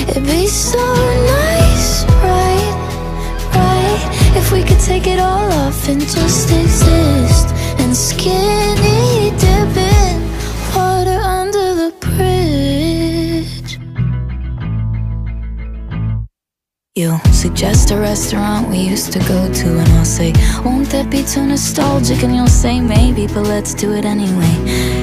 It'd be so nice, right, right, if we could take it all off and just exist. And skinny dipping water under the bridge. You suggest a restaurant we used to go to, and I'll say, won't that be too nostalgic? And you'll say maybe, but let's do it anyway.